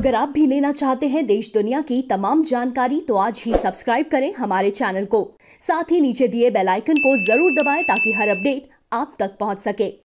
अगर आप भी लेना चाहते हैं देश दुनिया की तमाम जानकारी तो आज ही सब्सक्राइब करें हमारे चैनल को। साथ ही नीचे दिए बेल आइकन को जरूर दबाएं ताकि हर अपडेट आप तक पहुंच सके।